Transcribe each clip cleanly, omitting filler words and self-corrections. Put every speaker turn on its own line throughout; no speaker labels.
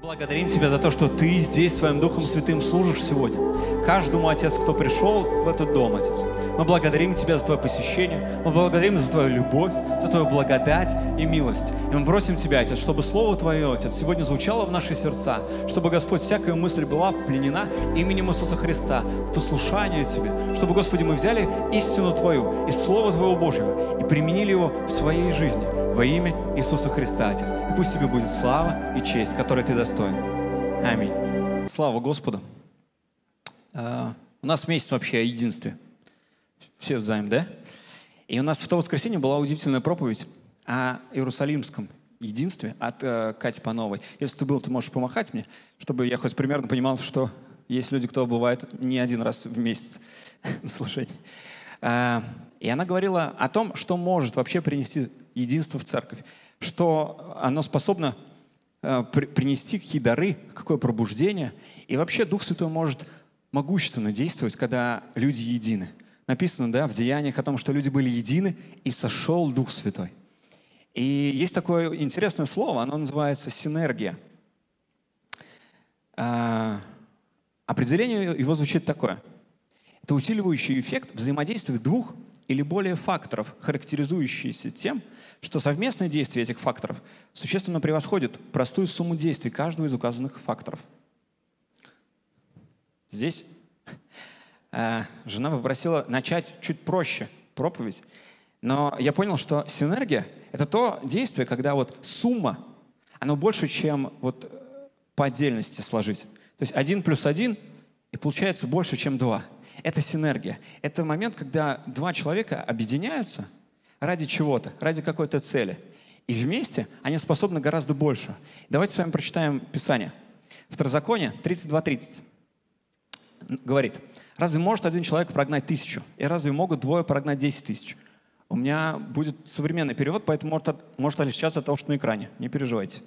Благодарим Тебя за то, что Ты здесь Своим Духом Святым служишь сегодня. Каждому, Отец, кто пришел в этот дом, Отец. Мы благодарим Тебя за Твое посещение, мы благодарим за Твою любовь, за Твою благодать и милость. И мы просим Тебя, Отец, чтобы Слово Твое, Отец, сегодня звучало в наши сердца, чтобы, Господь, всякая мысль была пленена именем Иисуса Христа в послушании Тебе, чтобы, Господи, мы взяли истину Твою из Слова Твоего Божьего и применили его в своей жизни во имя Иисуса Христа, Отец. И пусть Тебе будет слава и честь, которой Ты достоин. Аминь. Слава Господу. У нас месяц вообще о единстве. Все знаем, да? И у нас в то воскресенье была удивительная проповедь о Иерусалимском единстве от Кати Пановой. Если ты был, ты можешь помахать мне, чтобы я хоть примерно понимал, что есть люди, кто бывает не один раз в месяц на служении. И она говорила о том, что может вообще принести единство в церковь, что оно способно принести какие дары, какое пробуждение. И вообще Дух Святой может могущественно действовать, когда люди едины. Написано, да, в Деяниях о том, что люди были едины, и сошел Дух Святой. И есть такое интересное слово, оно называется синергия. Определение его звучит такое. Это усиливающий эффект взаимодействия двух или более факторов, характеризующиеся тем, что совместное действие этих факторов существенно превосходит простую сумму действий каждого из указанных факторов. Здесь жена попросила начать чуть проще проповедь, но я понял, что синергия — это то действие, когда вот сумма, оно больше, чем вот по отдельности сложить. То есть 1 + 1, и получается больше, чем 2. Это синергия. Это момент, когда два человека объединяются ради чего-то, ради какой-то цели. И вместе они способны гораздо больше. Давайте с вами прочитаем Писание. Второзаконие 32:30 говорит: «Разве может один человек прогнать 1000? И разве могут двое прогнать 10 000?» У меня будет современный перевод, поэтому может отличаться от того, что на экране. Не переживайте.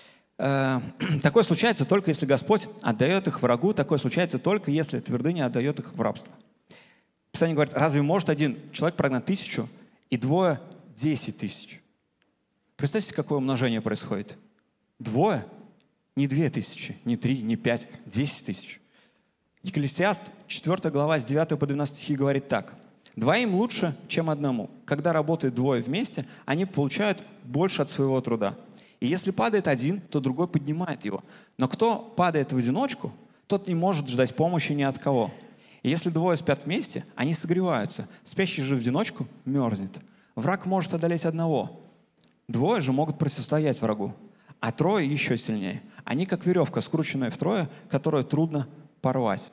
Такое случается только если Господь отдает их врагу, такое случается только если твердыня отдает их в рабство. Писание говорит: разве может один человек прогнать 1000 и двое 10 000? Представьте, какое умножение происходит. Двое, не 2000, не 3, не 5, 10 000. Екклесиаст, 4 глава, с 9 по 12 стихи говорит так: «Двоим лучше, чем одному. Когда работают двое вместе, они получают больше от своего труда. И если падает один, то другой поднимает его. Но кто падает в одиночку, тот не может ждать помощи ни от кого. И если двое спят вместе, они согреваются. Спящий же в одиночку мерзнет. Враг может одолеть одного. Двое же могут противостоять врагу, а трое еще сильнее. Они как веревка, скрученная втрое, которую трудно порвать».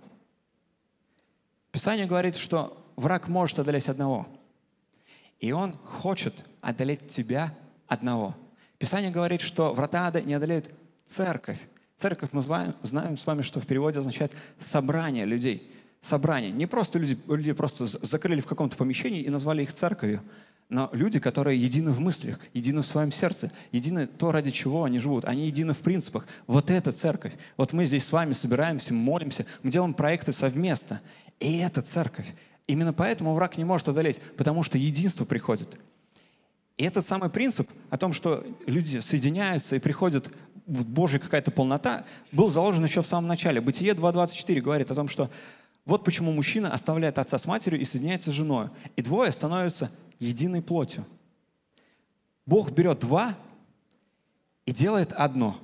Писание говорит, что враг может одолеть одного. И он хочет одолеть тебя одного. Писание говорит, что врата ада не одолеют церковь. Церковь, мы знаем с вами, что в переводе означает собрание людей. Собрание. Не просто люди просто закрыли в каком-то помещении и назвали их церковью, но люди, которые едины в мыслях, едины в своем сердце, едины то, ради чего они живут. Они едины в принципах. Вот это церковь. Вот мы здесь с вами собираемся, молимся, мы делаем проекты совместно. И это церковь. Именно поэтому враг не может одолеть, потому что единство приходит. И этот самый принцип о том, что люди соединяются и приходят в Божья какая-то полнота, был заложен еще в самом начале. Бытие 2:24 говорит о том, что вот почему мужчина оставляет отца с матерью и соединяется с женой, и двое становятся единой плотью. Бог берет два и делает одно.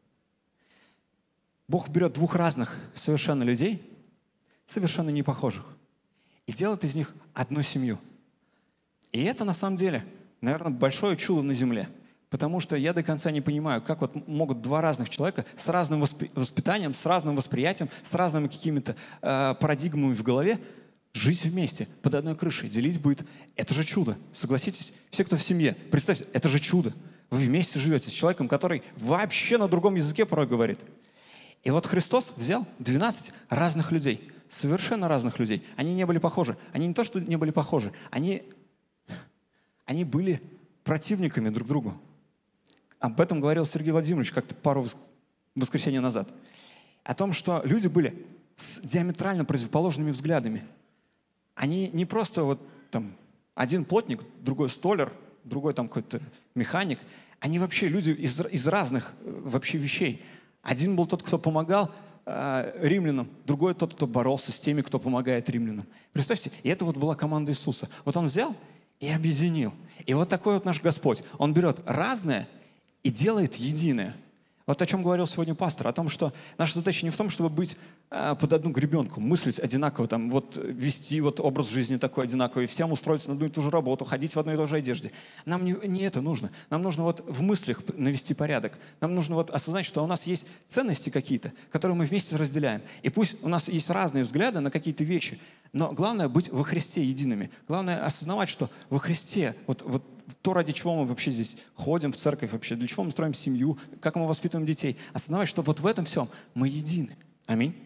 Бог берет двух разных совершенно людей, совершенно не похожих, и делает из них одну семью. И это на самом деле, наверное, большое чудо на земле. Потому что я до конца не понимаю, как вот могут два разных человека с разным воспитанием, с разным восприятием, с разными какими-то парадигмами в голове жить вместе, под одной крышей, делить быт. Это же чудо, согласитесь? Все, кто в семье, представьте, это же чудо. Вы вместе живете с человеком, который вообще на другом языке порой говорит. И вот Христос взял 12 разных людей, совершенно разных людей. Они не были похожи. Они не то, что не были похожи, они были противниками друг другу. Об этом говорил Сергей Владимирович как-то пару воскресений назад. О том, что люди были с диаметрально противоположными взглядами. Они не просто вот там один плотник, другой столяр, другой там какой-то механик. Они вообще люди из разных вообще вещей. Один был тот, кто помогал римлянам, другой тот, кто боролся с теми, кто помогает римлянам. Представьте, и это вот была команда Иисуса. Вот Он взял и объединил. И вот такой вот наш Господь. Он берет разное и делает единое. Вот о чем говорил сегодня пастор, о том, что наша задача не в том, чтобы быть под одну гребенку, мыслить одинаково, там, вот, вести вот образ жизни такой одинаковый, всем устроиться на одну и ту же работу, ходить в одной и той же одежде. Нам не это нужно. Нам нужно вот в мыслях навести порядок. Нам нужно вот осознать, что у нас есть ценности какие-то, которые мы вместе разделяем. И пусть у нас есть разные взгляды на какие-то вещи, но главное быть во Христе едиными. Главное осознавать, что во Христе, вот то, ради чего мы вообще здесь ходим в церковь, вообще, для чего мы строим семью, как мы воспитываем детей, осознавать, что вот в этом всем мы едины. Аминь.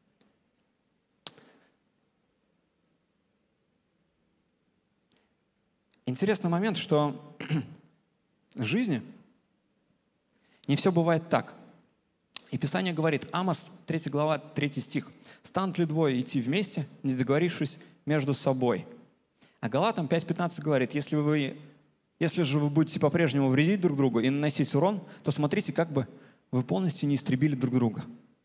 Интересный момент, что в жизни не все бывает так. И Писание говорит, Амос, 3 глава, 3 стих, «Станут ли двое идти вместе, не договорившись между собой?» А Галатам 5:15 говорит, если же вы будете по-прежнему вредить друг другу и наносить урон, то смотрите, как бы вы полностью не истребили друг друга.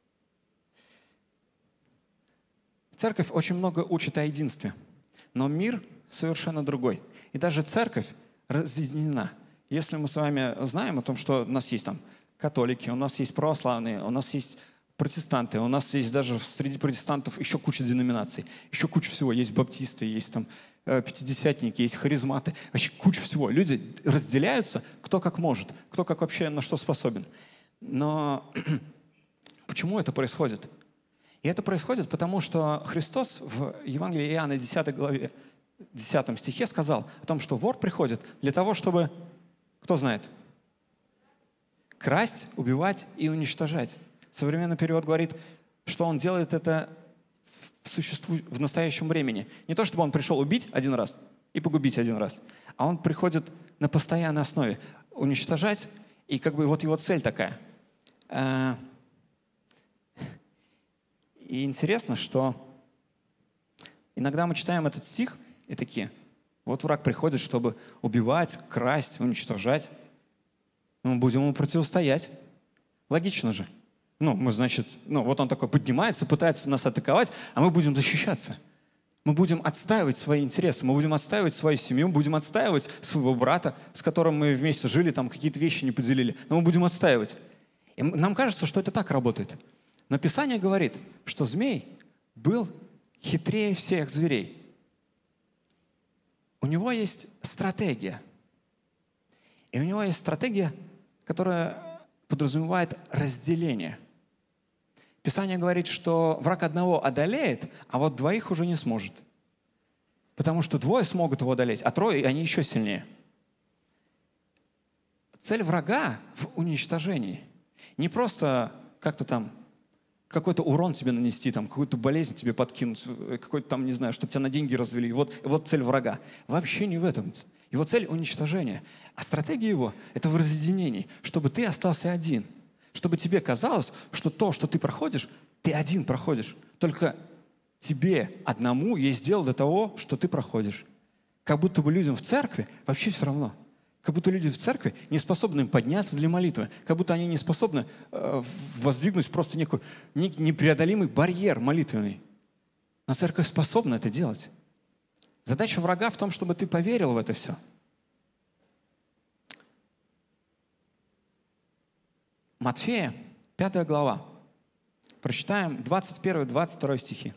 Церковь очень много учит о единстве, но мир совершенно другой. И даже церковь разъединена. Если мы с вами знаем о том, что у нас есть там католики, у нас есть православные, у нас есть протестанты, у нас есть даже среди протестантов еще куча деноминаций, еще куча всего. Есть баптисты, есть там пятидесятники, есть харизматы, вообще куча всего. Люди разделяются, кто как может, кто как вообще на что способен. Но почему это происходит? И это происходит потому, что Христос в Евангелии Иоанна 10 главе, 10 стихе сказал о том, что вор приходит для того, чтобы, кто знает, красть, убивать и уничтожать. Современный перевод говорит, что он делает это в настоящем времени. Не то, чтобы он пришел убить один раз и погубить один раз, а он приходит на постоянной основе уничтожать, и как бы вот его цель такая. И интересно, что иногда мы читаем этот стих и такие, вот враг приходит, чтобы убивать, красть, уничтожать. Мы будем ему противостоять. Логично же. Вот он такой поднимается, пытается нас атаковать, а мы будем защищаться. Мы будем отстаивать свои интересы, мы будем отстаивать свою семью, будем отстаивать своего брата, с которым мы вместе жили, там какие-то вещи не поделили, но мы будем отстаивать. И нам кажется, что это так работает. Но Писание говорит, что змей был хитрее всех зверей. У него есть стратегия. И у него есть стратегия, которая подразумевает разделение. Писание говорит, что враг одного одолеет, а вот двоих уже не сможет. Потому что двое смогут его одолеть, а трое, они еще сильнее. Цель врага в уничтожении. Не просто как-то там какой-то урон тебе нанести, там, какую-то болезнь тебе подкинуть, какой-то там, не знаю, чтобы тебя на деньги развели. Вот цель врага. Вообще не в этом. Его цель — уничтожение. А стратегия его — это в разъединении, чтобы ты остался один. Чтобы тебе казалось, что то, что ты проходишь, ты один проходишь. Только тебе одному есть дело до того, что ты проходишь. Как будто бы людям в церкви вообще все равно. Как будто люди в церкви не способны подняться для молитвы. Как будто они не способны воздвигнуть просто некий непреодолимый барьер молитвенный. Но церковь способна это делать. Задача врага в том, чтобы ты поверил в это все. Матфея, 5 глава. Прочитаем 21-22 стихи.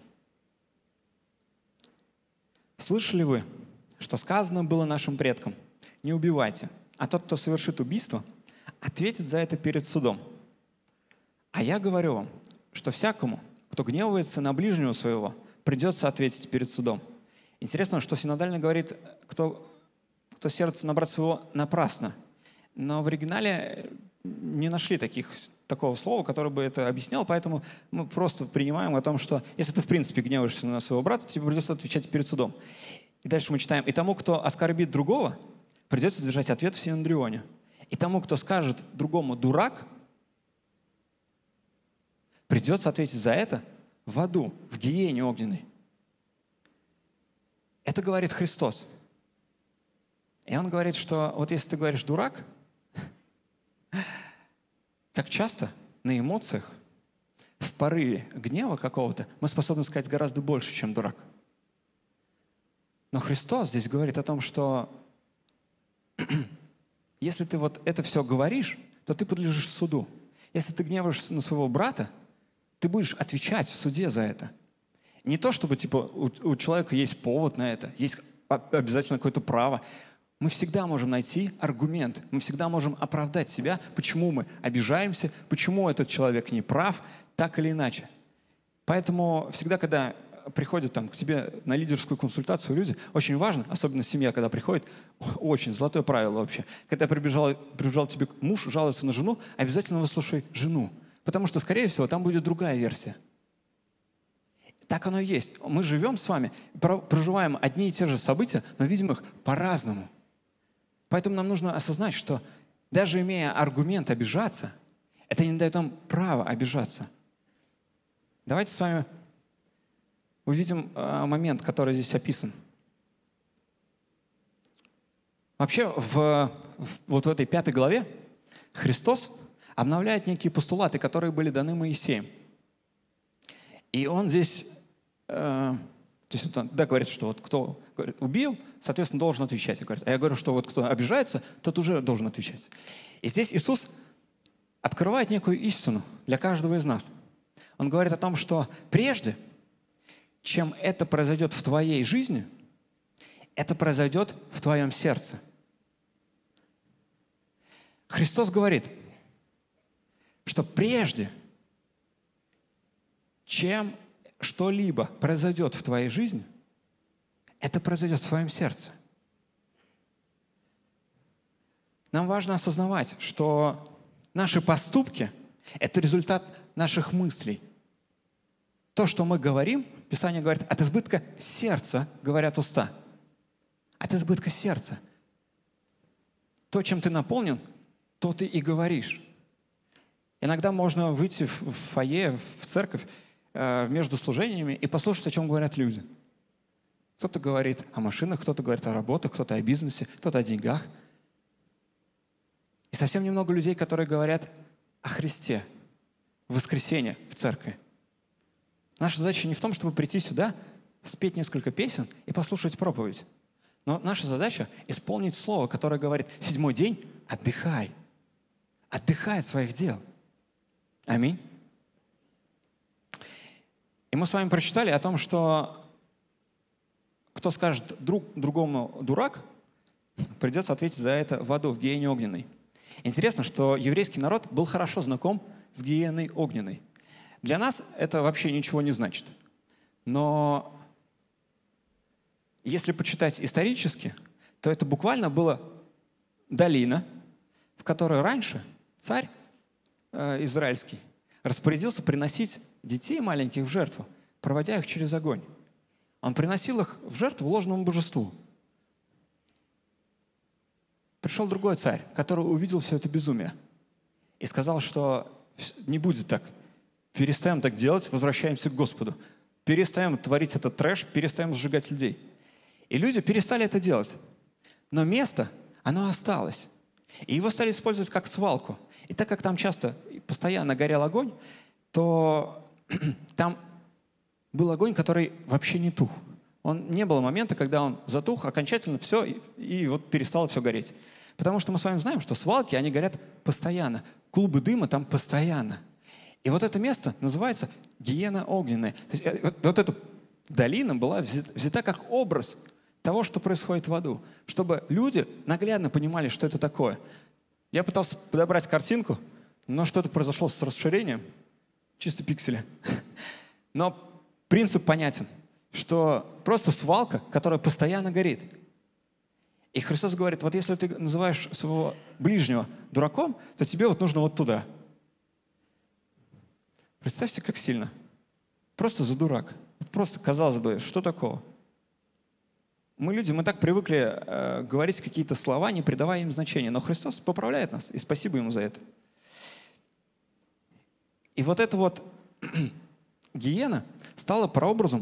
«Слышали вы, что сказано было нашим предкам? Не убивайте, а тот, кто совершит убийство, ответит за это перед судом. А я говорю вам, что всякому, кто гневается на ближнего своего, придется ответить перед судом». Интересно, что синодально говорит, кто сердце на брата своего напрасно. Но в оригинале не нашли такого слова, которое бы это объясняло, поэтому мы просто принимаем о том, что если ты в принципе гневаешься на своего брата, тебе придется отвечать перед судом. И дальше мы читаем, «И тому, кто оскорбит другого, придется держать ответ в Синедрионе. И тому, кто скажет другому «дурак», придется ответить за это в аду, в гиене огненной». Это говорит Христос. И Он говорит, что вот если ты говоришь «дурак», как часто на эмоциях, в порыве гнева какого-то, мы способны сказать гораздо больше, чем дурак. Но Христос здесь говорит о том, что если ты вот это все говоришь, то ты подлежишь суду. Если ты гневаешься на своего брата, ты будешь отвечать в суде за это. Не то, чтобы у человека есть повод на это, есть обязательно какое-то право. Мы всегда можем найти аргумент, мы всегда можем оправдать себя, почему мы обижаемся, почему этот человек не прав, так или иначе. Поэтому всегда, когда приходят к тебе на лидерскую консультацию люди, очень важно, особенно семья, когда приходит, очень золотое правило вообще. Когда прибежал тебе муж, жалуется на жену, обязательно выслушай жену. Потому что, скорее всего, там будет другая версия. Так оно и есть. Мы живем с вами, проживаем одни и те же события, но видим их по-разному. Поэтому нам нужно осознать, что даже имея аргумент обижаться, это не дает нам права обижаться. Давайте с вами увидим момент, который здесь описан. Вообще, вот в этой 5 главе Христос обновляет некие постулаты, которые были даны Моисеем. И он здесь, говорит, что вот кто убил, соответственно, должен отвечать. А я говорю, что вот кто обижается, тот уже должен отвечать. И здесь Иисус открывает некую истину для каждого из нас. Он говорит о том, что прежде, чем это произойдет в твоей жизни, это произойдет в твоем сердце. Христос говорит, что прежде, чем что-либо произойдет в твоей жизни, это произойдет в твоем сердце. Нам важно осознавать, что наши поступки – это результат наших мыслей. То, что мы говорим, Писание говорит, от избытка сердца говорят уста. От избытка сердца. То, чем ты наполнен, то ты и говоришь. Иногда можно выйти в фойе, в церковь, между служениями и послушать, о чем говорят люди. Кто-то говорит о машинах, кто-то говорит о работах, кто-то о бизнесе, кто-то о деньгах. И совсем немного людей, которые говорят о Христе в воскресенье в церкви. Наша задача не в том, чтобы прийти сюда, спеть несколько песен и послушать проповедь. Но наша задача — исполнить слово, которое говорит: 7-й день отдыхай. Отдыхай от своих дел. Аминь. И мы с вами прочитали о том, что кто скажет другому «дурак», придется ответить за это в аду, в гиене огненной. Интересно, что еврейский народ был хорошо знаком с гиеной огненной. Для нас это вообще ничего не значит. Но если почитать исторически, то это буквально была долина, в которой раньше царь израильский распорядился приносить детей маленьких в жертву, проводя их через огонь. Он приносил их в жертву ложному божеству. Пришел другой царь, который увидел все это безумие и сказал, что не будет так. Перестаем так делать, возвращаемся к Господу. Перестаем творить этот трэш, перестаем сжигать людей. И люди перестали это делать. Но место, оно осталось. И его стали использовать как свалку. И так как там часто постоянно горел огонь, то там был огонь, который вообще не тух. Не было момента, когда он затух окончательно все, и вот перестало все гореть. Потому что мы с вами знаем, что свалки, они горят постоянно. Клубы дыма там постоянно. И вот это место называется гиена огненная. То есть вот эта долина была взята как образ того, что происходит в аду, чтобы люди наглядно понимали, что это такое. Я пытался подобрать картинку, но что-то произошло с расширением, чисто пиксели. Но принцип понятен, что просто свалка, которая постоянно горит. И Христос говорит, вот если ты называешь своего ближнего дураком, то тебе вот нужно вот туда. Представьте, как сильно. Просто за дурак. Просто, казалось бы, что такого? Мы люди, мы так привыкли говорить какие-то слова, не придавая им значения. Но Христос поправляет нас, и спасибо Ему за это. И вот эта вот гиена стала прообразом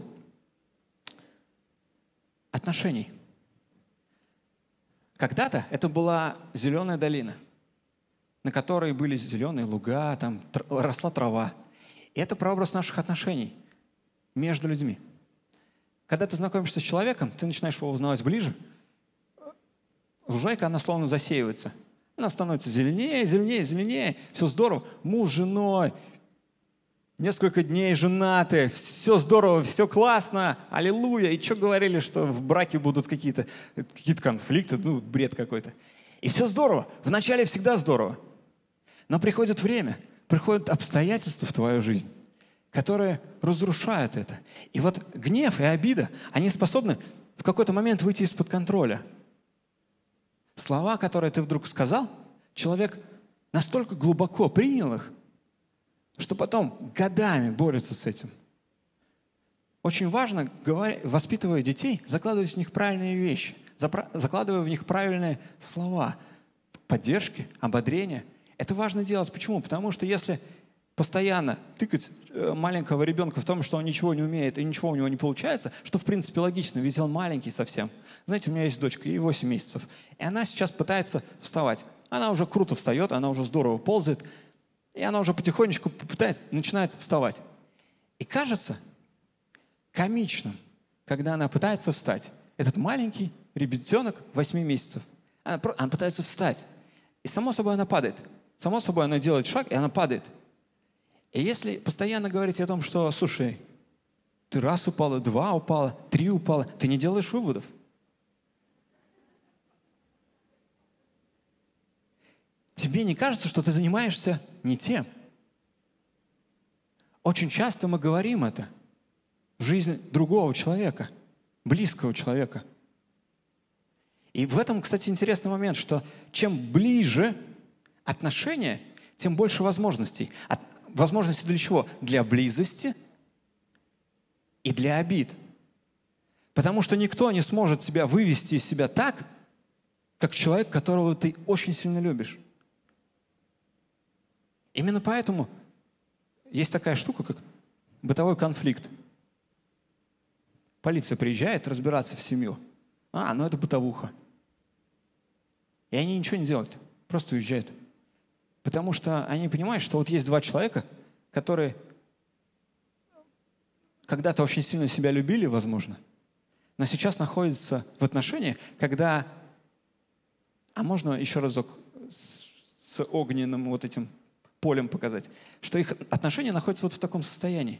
отношений. Когда-то это была зеленая долина. на которой были зеленые луга, там росла трава. И это прообраз наших отношений между людьми. Когда ты знакомишься с человеком, ты начинаешь его узнавать ближе, лужайка, она словно засеивается. Она становится зеленее, зеленее, зеленее. Все здорово. Муж с женой, несколько дней женаты, все здорово, все классно, аллилуйя. И что говорили, что в браке будут какие-то конфликты, бред какой-то. И все здорово. Вначале всегда здорово. Но приходит время, приходят обстоятельства в твою жизнь, которые разрушают это. И вот гнев и обида, они способны в какой-то момент выйти из-под контроля. Слова, которые ты вдруг сказал, человек настолько глубоко принял их, что потом годами борется с этим. Очень важно, воспитывая детей, закладывать в них правильные вещи, закладывая в них правильные слова, поддержки, ободрения. Это важно делать. Почему? Потому что если постоянно тыкать маленького ребенка в том, что он ничего не умеет и ничего у него не получается, что в принципе логично, ведь он маленький совсем. Знаете, у меня есть дочка, ей 8 месяцев, и она сейчас пытается вставать. Она уже круто встает, она уже здорово ползает, и она уже потихонечку начинает вставать. И кажется комичным, когда она пытается встать. Этот маленький ребятенок 8 месяцев, она пытается встать. И само собой она падает. Само собой она делает шаг, и она падает. И если постоянно говорить о том, что, слушай, ты раз упала, 2 упала, 3 упала, ты не делаешь выводов. Тебе не кажется, что ты занимаешься не тем? Очень часто мы говорим это в жизни другого человека, близкого человека. И в этом, кстати, интересный момент, что чем ближе отношения, тем больше возможностей. Возможности для чего? Для близости и для обид. Потому что никто не сможет себя вывести из себя так, как человек, которого ты очень сильно любишь. Именно поэтому есть такая штука, как бытовой конфликт. Полиция приезжает разбираться в семью. Это бытовуха. И они ничего не делают, просто уезжают. Потому что они понимают, что вот есть 2 человека, которые когда-то очень сильно себя любили, возможно, но сейчас находятся в отношениях, когда... А можно еще разок с огненным вот этим полем показать? Что их отношения находятся вот в таком состоянии.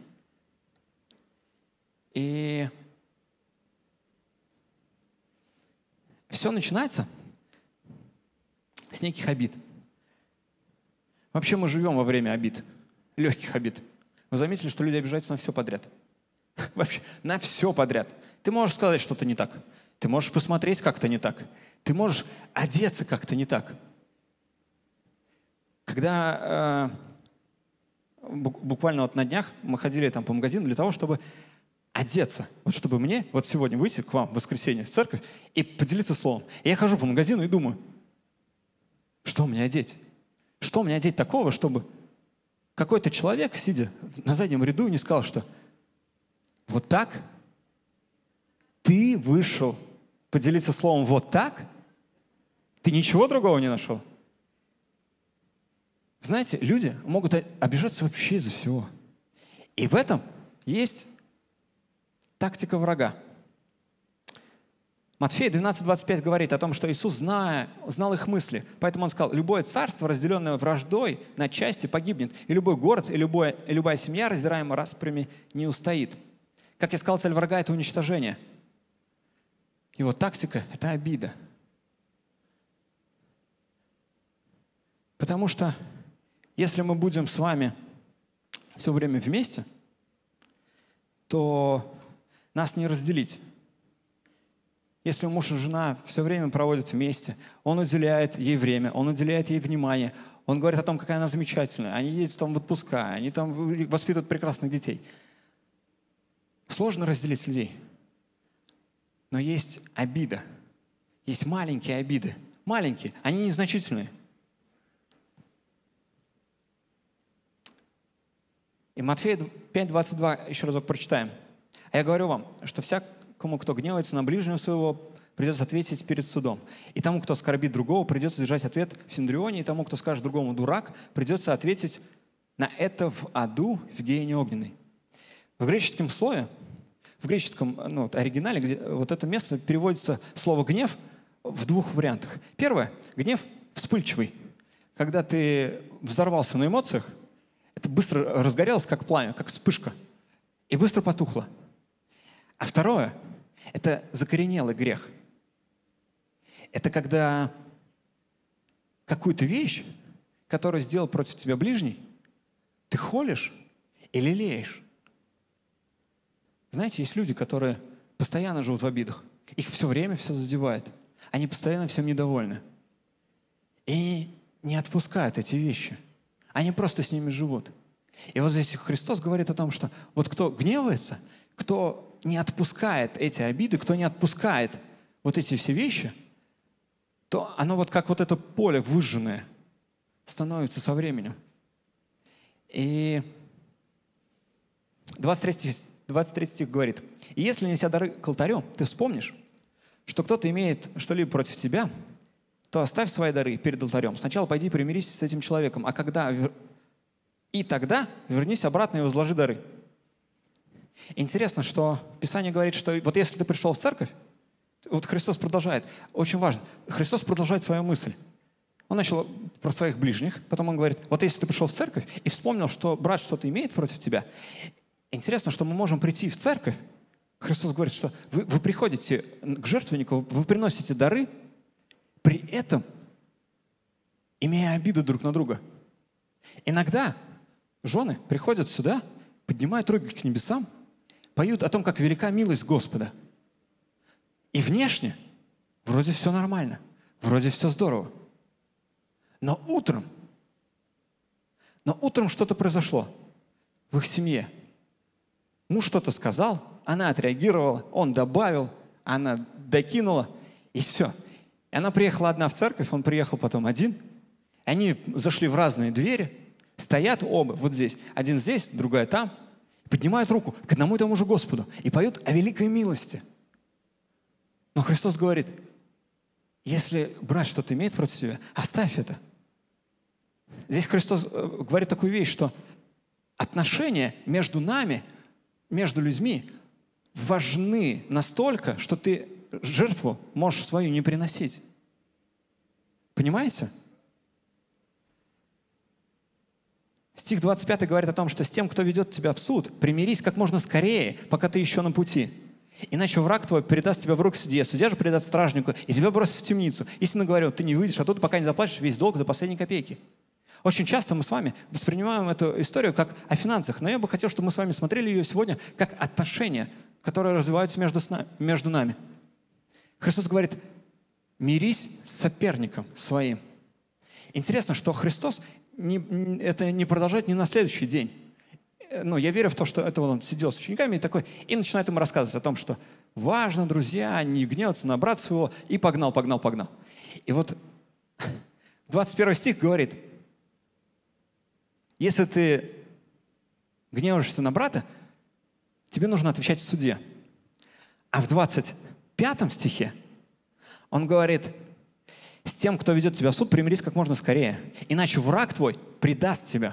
И все начинается с неких обид. Вообще мы живем во время обид, легких обид. Вы заметили, что люди обижаются на все подряд? Вообще, на все подряд. Ты можешь сказать что-то не так. Ты можешь посмотреть как-то не так. Ты можешь одеться как-то не так. Когда буквально вот на днях мы ходили там по магазину для того, чтобы одеться. Вот чтобы мне вот сегодня выйти к вам в воскресенье в церковь и поделиться словом. И я хожу по магазину и думаю, что мне одеть? Что мне одеть такого, чтобы какой-то человек, сидя на заднем ряду, не сказал, что вот так ты вышел поделиться словом вот так? Ты ничего другого не нашел? Знаете, люди могут обижаться вообще из-за всего. И в этом есть тактика врага. Матфея 12:25 говорит о том, что Иисус, знал их мысли. Поэтому Он сказал, любое царство, разделенное враждой, на части погибнет. И любой город, и любая семья, раздираемая распрями, не устоит. Как я сказал, цель врага – это уничтожение. Его тактика – это обида. Потому что если мы будем с вами все время вместе, то нас не разделить. Если муж и жена все время проводят вместе, он уделяет ей время, он уделяет ей внимание, он говорит о том, какая она замечательная, они едут там в отпуска, они там воспитывают прекрасных детей. Сложно разделить людей. Но есть обида. Есть маленькие обиды. Маленькие, они незначительные. И Матфея 5:22 еще разок прочитаем. А я говорю вам, что всякому, кто гневается на ближнего своего, придется ответить перед судом. И тому, кто оскорбит другого, придется держать ответ в Синдрионе, и тому, кто скажет другому «дурак», придется ответить на это в аду, в гиене огненной. В греческом слове, в греческом оригинале, где вот это место переводится слово «гнев» в двух вариантах. Первое – гнев вспыльчивый. Когда ты взорвался на эмоциях, это быстро разгорелось, как пламя, как вспышка, и быстро потухло. А второе – это закоренелый грех. Это когда какую-то вещь, которую сделал против тебя ближний, ты холишь и лелеешь. Знаете, есть люди, которые постоянно живут в обидах. Их все время все задевает. Они постоянно всем недовольны. И не отпускают эти вещи. Они просто с ними живут. И вот здесь Христос говорит о том, что вот кто гневается, кто не отпускает эти обиды, кто не отпускает вот эти все вещи, то оно вот как вот это поле выжженное становится со временем. И 23 стих говорит: «И если, неся дары к алтарю, ты вспомнишь, что кто-то имеет что-либо против тебя, то оставь свои дары перед алтарем. Сначала пойди примирись с этим человеком, и тогда вернись обратно и возложи дары». Интересно, что Писание говорит, что вот если ты пришел в церковь, вот Христос продолжает, очень важно, Христос продолжает свою мысль. Он начал про своих ближних, потом он говорит, вот если ты пришел в церковь и вспомнил, что брат что-то имеет против тебя, интересно, что мы можем прийти в церковь, Христос говорит, что вы приходите к жертвеннику, вы приносите дары, при этом имея обиду друг на друга. Иногда жены приходят сюда, поднимают руки к небесам, поют о том, как велика милость Господа. И внешне вроде все нормально, вроде все здорово. Но утром что-то произошло в их семье. Муж что-то сказал, она отреагировала, он добавил, она докинула, и все. И она приехала одна в церковь, он приехал потом один. Они зашли в разные двери, стоят оба вот здесь. Один здесь, другая там. Поднимают руку к одному и тому же Господу и поют о великой милости. Но Христос говорит, если брат что-то имеет против тебя, оставь это. Здесь Христос говорит такую вещь, что отношения между нами, между людьми важны настолько, что ты жертву можешь свою не приносить. Понимаете? Стих 25 говорит о том, что с тем, кто ведет тебя в суд, примирись как можно скорее, пока ты еще на пути. Иначе враг твой передаст тебя в руки судье, судья же передаст стражнику, и тебя бросит в темницу. Истинно говорю, ты не выйдешь оттуда, пока не заплатишь весь долг до последней копейки. Очень часто мы с вами воспринимаем эту историю как о финансах, но я бы хотел, чтобы мы с вами смотрели ее сегодня как отношения, которые развиваются между нами. Христос говорит, мирись с соперником своим. Интересно, что Христос это не продолжает не на следующий день. Я верю в то, что это он сидел с учениками и начинает им рассказывать о том, что важно, друзья, не гневаться на брата своего, и погнал. И вот 21 стих говорит, если ты гневаешься на брата, тебе нужно отвечать в суде. А в 25 стихе он говорит, с тем, кто ведет тебя в суд, примирись как можно скорее, иначе враг твой предаст тебя.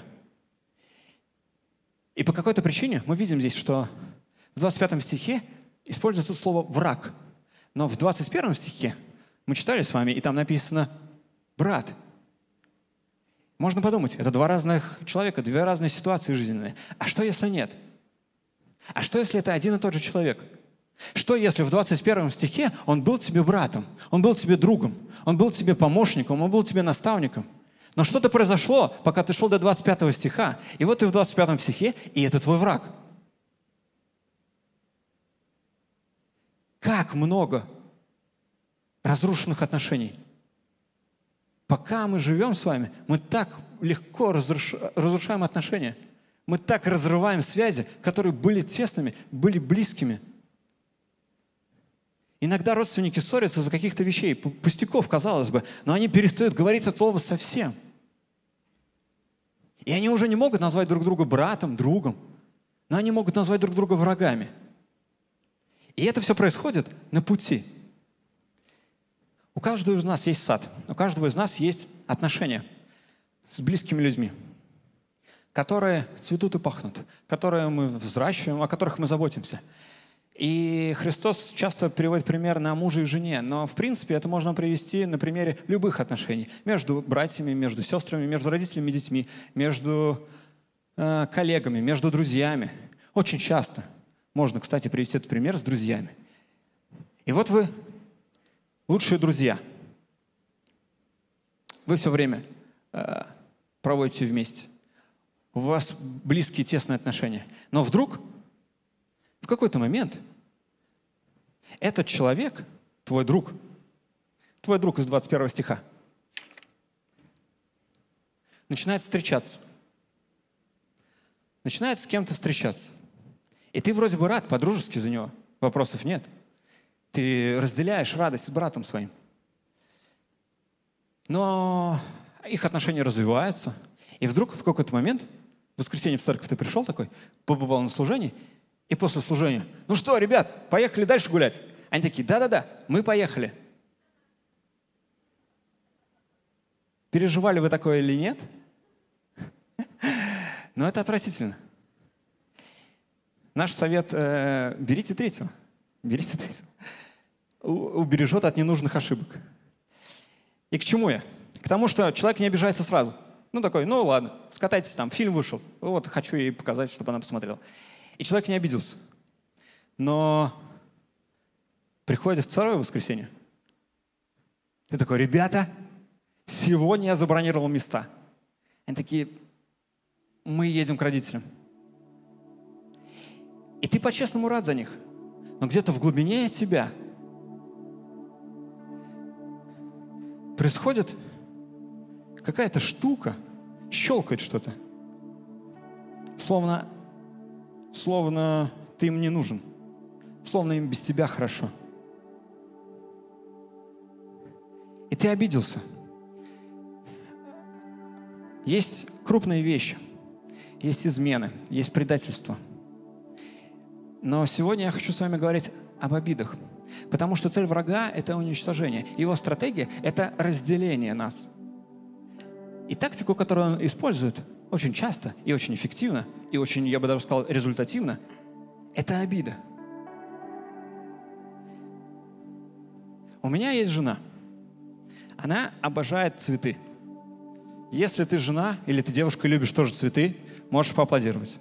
И по какой-то причине мы видим здесь, что в 25 стихе используется слово «враг». Но в 21 стихе мы читали с вами, и там написано «брат». Можно подумать, это два разных человека, две разные ситуации жизненные. А что, если нет? А что, если это один и тот же человек? Что, если в 21 стихе он был тебе братом, он был тебе другом, он был тебе помощником, он был тебе наставником? Но что-то произошло, пока ты шел до 25 стиха, и вот ты в 25 стихе, и это твой враг. Как много разрушенных отношений. Пока мы живем с вами, мы так легко разрушаем отношения. Мы так разрываем связи, которые были тесными, были близкими. Иногда родственники ссорятся из-за каких-то вещей, пустяков, казалось бы, но они перестают говорить от слова совсем. И они уже не могут назвать друг друга братом, другом, но они могут назвать друг друга врагами. И это все происходит на пути. У каждого из нас есть сад, у каждого из нас есть отношения с близкими людьми, которые цветут и пахнут, которые мы взращиваем, о которых мы заботимся. И Христос часто приводит пример на муже и жене, но в принципе это можно привести на примере любых отношений. Между братьями, между сестрами, между родителями и детьми, между коллегами, между друзьями. Очень часто можно, кстати, привести этот пример с друзьями. И вот вы лучшие друзья. Вы все время проводите вместе. У вас близкие, тесные отношения. Но вдруг, в какой-то момент, этот человек, твой друг из 21 стиха, начинает встречаться. Начинает с кем-то встречаться. И ты вроде бы рад по-дружески за него. Вопросов нет. Ты разделяешь радость с братом своим. Но их отношения развиваются. И вдруг в какой-то момент, в воскресенье в церковь ты пришел такой, побывал на служении, и после служения: ну что, ребят, поехали дальше гулять? Они такие: да-да-да, мы поехали. Переживали вы такое или нет? Но это отвратительно. Наш совет: берите третьего. Берите третьего. Убережет от ненужных ошибок. И к чему я? К тому, что человек не обижается сразу. Ну такой: ну ладно, скатайтесь там, фильм вышел. Вот хочу ей показать, чтобы она посмотрела. И человек не обиделся. Но приходит второе воскресенье. Ты такой: ребята, сегодня я забронировал места. Они такие: мы едем к родителям. И ты по-честному рад за них. Но где-то в глубине тебя происходит какая-то штука, щелкает что-то. Словно ты им не нужен. Словно им без тебя хорошо. И ты обиделся. Есть крупные вещи. Есть измены, есть предательство. Но сегодня я хочу с вами говорить об обидах. Потому что цель врага — это уничтожение. Его стратегия — это разделение нас. И тактику, которую он использует очень часто и очень эффективно, и очень, я бы даже сказал, результативно, это обида. У меня есть жена. Она обожает цветы. Если ты жена или ты девушка и любишь тоже цветы, можешь поаплодировать.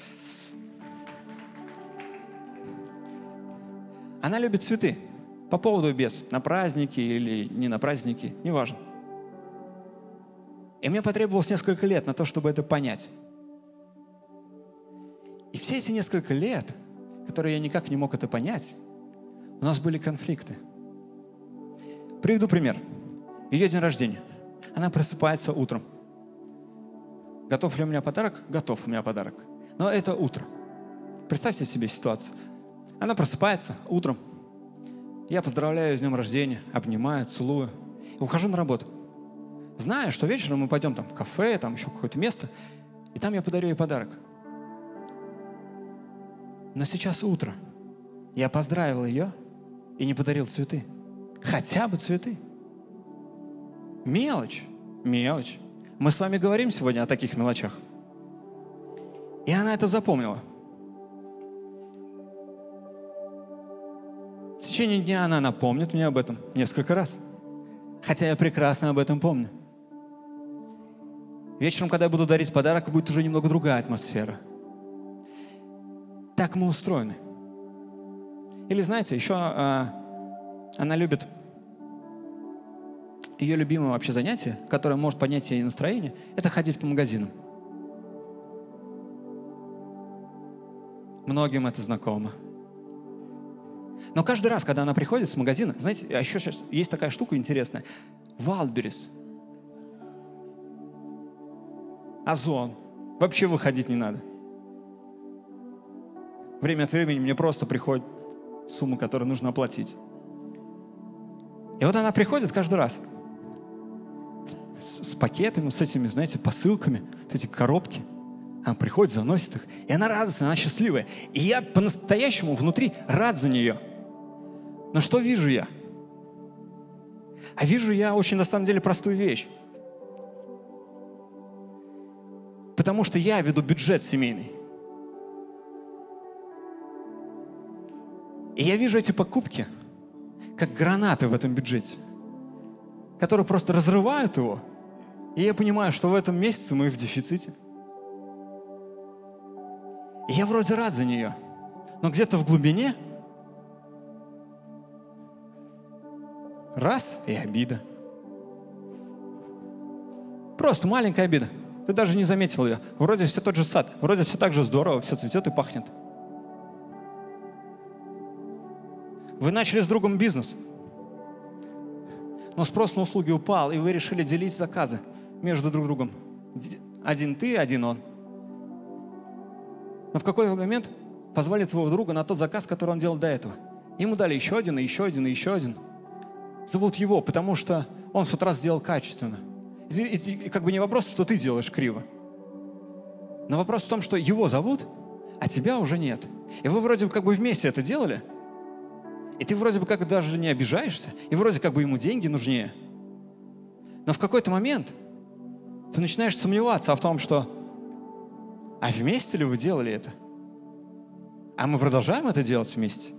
Она любит цветы. По поводу и без. На праздники или не на праздники. Неважно. И мне потребовалось несколько лет на то, чтобы это понять. И все эти несколько лет, которые я никак не мог это понять, у нас были конфликты. Приведу пример. Ее день рождения. Она просыпается утром. Готов ли у меня подарок? Готов у меня подарок. Но это утро. Представьте себе ситуацию. Она просыпается утром. Я поздравляю ее с днем рождения, обнимаю, целую. И ухожу на работу. Знаю, что вечером мы пойдем там в кафе, там еще какое-то место, и там я подарю ей подарок. Но сейчас утро. Я поздравил ее и не подарил цветы. Хотя бы цветы. Мелочь. Мелочь. Мы с вами говорим сегодня о таких мелочах. И она это запомнила. В течение дня она напомнит мне об этом несколько раз. Хотя я прекрасно об этом помню. Вечером, когда я буду дарить подарок, будет уже немного другая атмосфера. Так мы устроены. Или, знаете, еще она любит... Ее любимое вообще занятие, которое может поднять ей настроение, это ходить по магазинам. Многим это знакомо. Но каждый раз, когда она приходит с магазина, знаете, а еще сейчас есть такая штука интересная. Wildberries. Озон. Вообще выходить не надо. Время от времени мне просто приходит сумма, которую нужно оплатить. И вот она приходит каждый раз с пакетами, с этими, знаете, посылками, вот эти коробки. Она приходит, заносит их, и она радостная, она счастливая. И я по-настоящему внутри рад за нее. Но что вижу я? А вижу я очень, на самом деле, простую вещь. Потому что я веду бюджет семейный. И я вижу эти покупки, как гранаты в этом бюджете, которые просто разрывают его. И я понимаю, что в этом месяце мы в дефиците. И я вроде рад за нее, но где-то в глубине раз и обида. Просто маленькая обида. Ты даже не заметил ее. Вроде все тот же сад, вроде все так же здорово, все цветет и пахнет. Вы начали с другом бизнес, но спрос на услуги упал, и вы решили делить заказы между друг другом. Один ты, один он. Но в какой-то момент позвали твоего друга на тот заказ, который он делал до этого. Ему дали еще один, и еще один, и еще один. Зовут его, потому что он в тот раз сделал качественно. И как бы не вопрос, что ты делаешь криво. Но вопрос в том, что его зовут, а тебя уже нет. И вы вроде бы как бы вместе это делали, и ты вроде бы как даже не обижаешься, и вроде как бы ему деньги нужнее. Но в какой-то момент ты начинаешь сомневаться в том, что а вместе ли вы делали это? А мы продолжаем это делать вместе?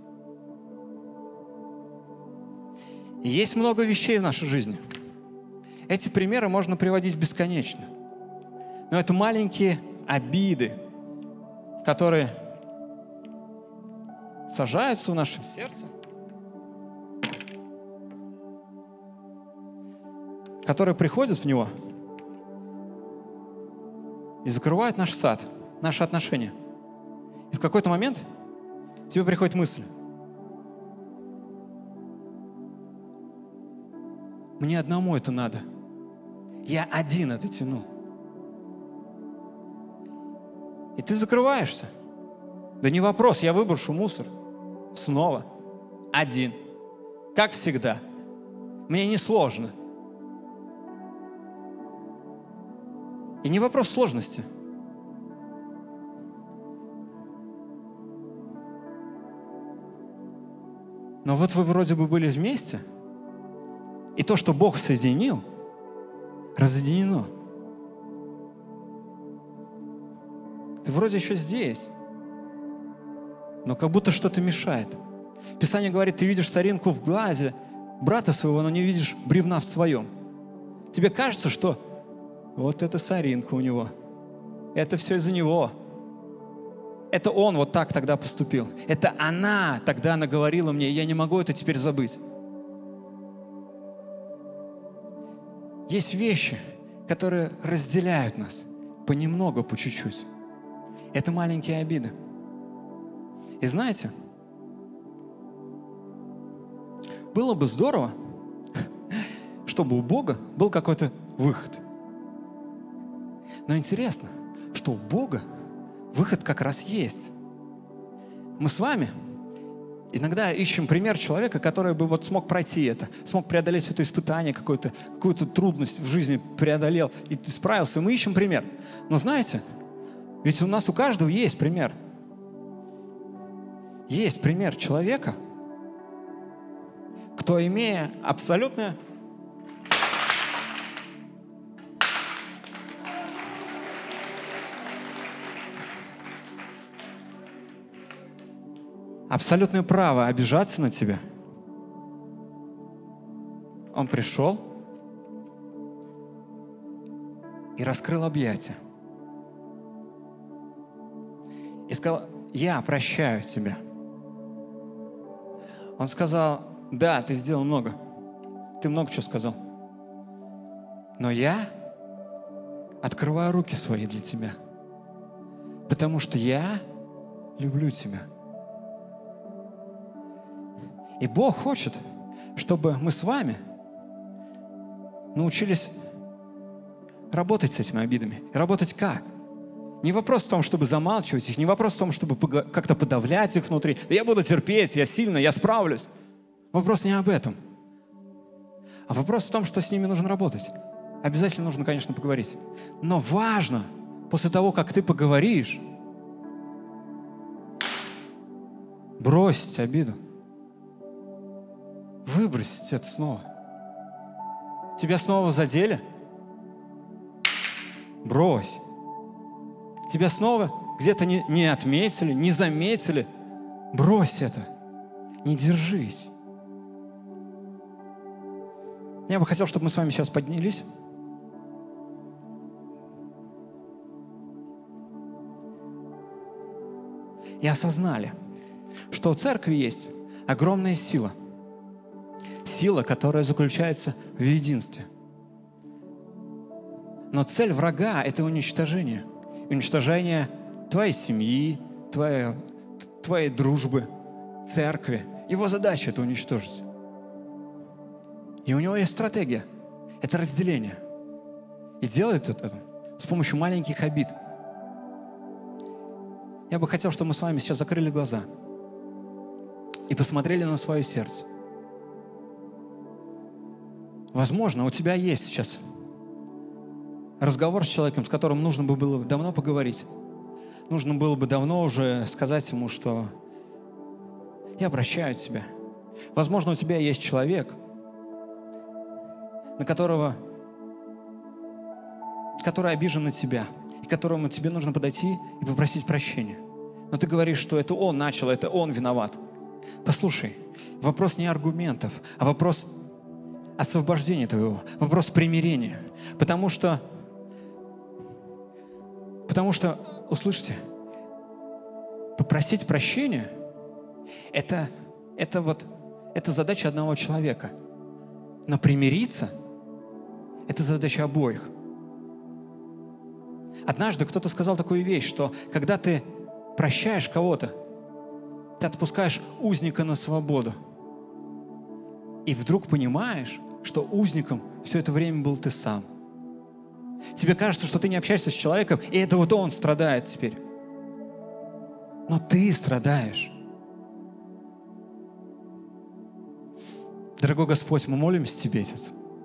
И есть много вещей в нашей жизни. Эти примеры можно приводить бесконечно. Но это маленькие обиды, которые сажаются в нашем сердце, которые приходят в него и закрывают наш сад, наши отношения. И в какой-то момент тебе приходит мысль: мне одному это надо. Я один это тяну. И ты закрываешься. Да не вопрос, я выброшу мусор. Снова. Один. Как всегда. Мне не сложно. И не вопрос сложности. Но вот вы вроде бы были вместе, и то, что Бог соединил, разъединено. Ты вроде еще здесь, но как будто что-то мешает. Писание говорит, ты видишь соринку в глазе брата своего, но не видишь бревна в своем. Тебе кажется, что вот эта соринка у него, это все из-за него. Это он вот так тогда поступил. Это она тогда наговорила мне, и я не могу это теперь забыть. Есть вещи, которые разделяют нас понемногу, по чуть-чуть. Это маленькие обиды. И знаете, было бы здорово, чтобы у Бога был какой-то выход. Но интересно, что у Бога выход как раз есть. Мы с вами иногда ищем пример человека, который бы вот смог пройти это, смог преодолеть это испытание, какую-то трудность в жизни преодолел и ты справился. И мы ищем пример. Но знаете, ведь у нас у каждого есть пример. Есть пример человека, кто, имея абсолютно абсолютное право обижаться на тебя, он пришел и раскрыл объятия. И сказал, я прощаю тебя. Он сказал, да, ты сделал много. Ты много чего сказал. Но я открываю руки свои для тебя. Потому что я люблю тебя. И Бог хочет, чтобы мы с вами научились работать с этими обидами. И работать как? Не вопрос в том, чтобы замалчивать их, не вопрос в том, чтобы как-то подавлять их внутри. Я буду терпеть, я сильный, я справлюсь. Вопрос не об этом. А вопрос в том, что с ними нужно работать. Обязательно нужно, конечно, поговорить. Но важно, после того, как ты поговоришь, бросить обиду. Выбросить это снова. Тебя снова задели? Брось. Тебя снова где-то не отметили, не заметили? Брось это. Не держись. Я бы хотел, чтобы мы с вами сейчас поднялись. И осознали, что у церкви есть огромная сила. Сила, которая заключается в единстве. Но цель врага – это уничтожение. Уничтожение твоей семьи, твоей дружбы, церкви. Его задача – это уничтожить. И у него есть стратегия – это разделение. И делает это с помощью маленьких обид. Я бы хотел, чтобы мы с вами сейчас закрыли глаза и посмотрели на свое сердце. Возможно, у тебя есть сейчас разговор с человеком, с которым нужно бы было давно поговорить. Нужно было бы давно уже сказать ему, что я прощаю тебя. Возможно, у тебя есть человек, который обижен на тебя, и которому тебе нужно подойти и попросить прощения. Но ты говоришь, что это он начал, это он виноват. Послушай, вопрос не аргументов, а вопрос освобождения твоего, вопрос примирения. Потому что, услышьте, попросить прощения – это задача одного человека. Но примириться – это задача обоих. Однажды кто-то сказал такую вещь, что когда ты прощаешь кого-то, ты отпускаешь узника на свободу. И вдруг понимаешь, что узником все это время был ты сам. Тебе кажется, что ты не общаешься с человеком, и это вот он страдает теперь. Но ты страдаешь. Дорогой Господь, мы молимся Тебе, Отец,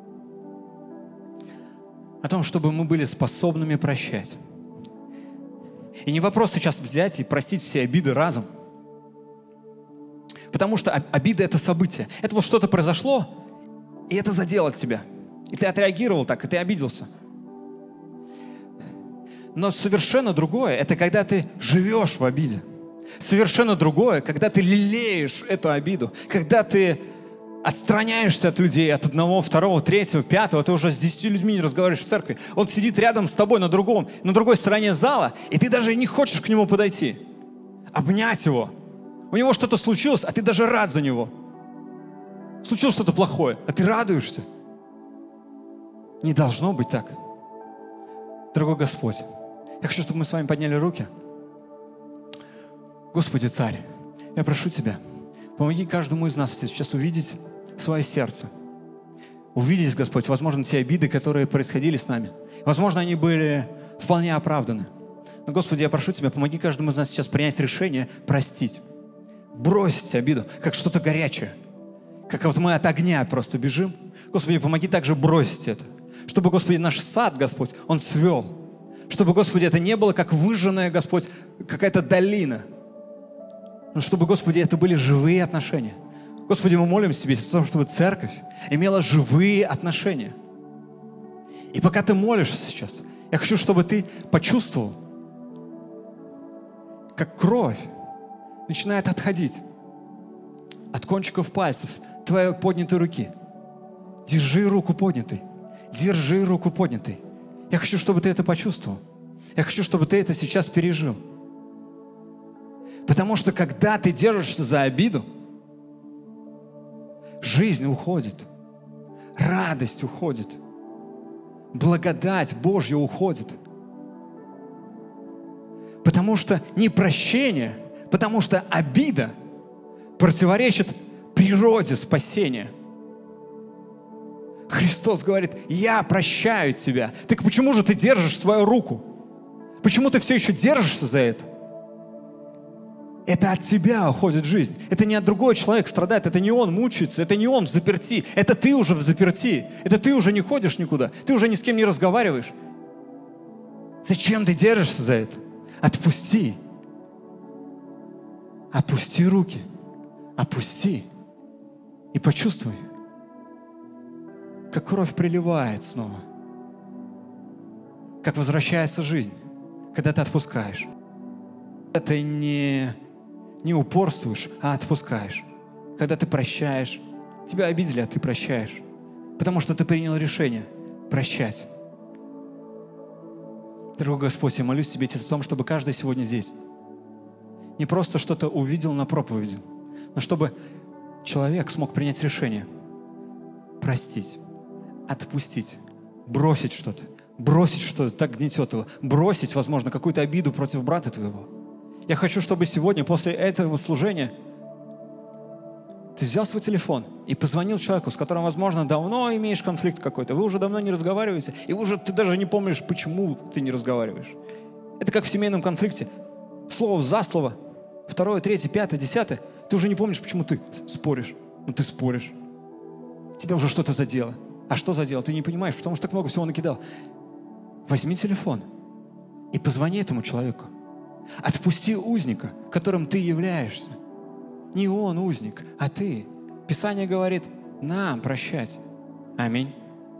о том, чтобы мы были способными прощать. И не вопрос сейчас взять и простить все обиды разом. Потому что обида – это событие. Это вот что-то произошло, и это задело тебя. И ты отреагировал так, и ты обиделся. Но совершенно другое – это когда ты живешь в обиде. Совершенно другое, когда ты лелеешь эту обиду, когда ты отстраняешься от людей, от одного, второго, третьего, пятого, ты уже с 10 людьми не разговариваешь в церкви. Он сидит рядом с тобой на другой стороне зала, и ты даже не хочешь к нему подойти, обнять его. У него что-то случилось, а ты даже рад за него. Случилось что-то плохое, а ты радуешься. Не должно быть так. Дорогой Господь, я хочу, чтобы мы с вами подняли руки. Господи, Царь, я прошу Тебя, помоги каждому из нас сейчас увидеть свое сердце. Увидеть, Господь, возможно, те обиды, которые происходили с нами. Возможно, они были вполне оправданы. Но, Господи, я прошу Тебя, помоги каждому из нас сейчас принять решение простить. Бросить обиду, как что-то горячее. Как вот мы от огня просто бежим. Господи, помоги также бросить это. Чтобы, Господи, наш сад, Господь, он цвел. Чтобы, Господи, это не было как выжженная, Господь, какая-то долина. Но чтобы, Господи, это были живые отношения. Господи, мы молимся Тебе о том, чтобы церковь имела живые отношения. И пока ты молишься сейчас, я хочу, чтобы ты почувствовал, как кровь начинает отходить от кончиков пальцев твоей поднятой руки. Держи руку поднятой. Держи руку поднятой. Я хочу, чтобы ты это почувствовал. Я хочу, чтобы ты это сейчас пережил. Потому что когда ты держишься за обиду, жизнь уходит, радость уходит, благодать Божья уходит. Потому что непрощение, потому что обида противоречит природе спасения. Христос говорит: я прощаю тебя. Так почему же ты держишь свою руку? Почему ты все еще держишься за это? Это от тебя уходит жизнь. Это не от другого человека страдает. Это не он мучается. Это не он в заперти. Это ты уже в заперти. Это ты уже не ходишь никуда. Ты уже ни с кем не разговариваешь. Зачем ты держишься за это? Отпусти. Опусти руки. Опусти. И почувствуй. как кровь приливает снова, как возвращается жизнь, когда ты отпускаешь. Когда ты не упорствуешь, а отпускаешь. Когда ты прощаешь. Тебя обидели, а ты прощаешь. Потому что ты принял решение прощать. Дорогой Господь, я молюсь Тебе о том, чтобы каждый сегодня здесь не просто что-то увидел на проповеди, но чтобы человек смог принять решение простить, отпустить, бросить что-то так гнетет его, бросить, возможно, какую-то обиду против брата твоего. Я хочу, чтобы сегодня, после этого служения, ты взял свой телефон и позвонил человеку, с которым, возможно, давно имеешь конфликт какой-то, вы уже давно не разговариваете, и ты даже не помнишь, почему ты не разговариваешь. Это как в семейном конфликте. Слово за слово, второе, третье, пятое, десятое, ты уже не помнишь, почему ты споришь. Ну, ты споришь. Тебя уже что-то задело. А что задело? Ты не понимаешь, потому что так много всего накидал. Возьми телефон и позвони этому человеку. Отпусти узника, которым ты являешься. Не он узник, а ты. Писание говорит, нам прощать. Аминь.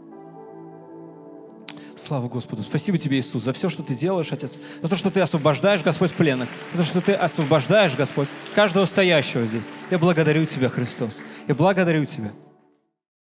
Слава Господу. Спасибо Тебе, Иисус, за все, что Ты делаешь, Отец. За то, что Ты освобождаешь, Господь, пленных. За то, что Ты освобождаешь, Господь, каждого стоящего здесь. Я благодарю Тебя, Христос. Я благодарю Тебя.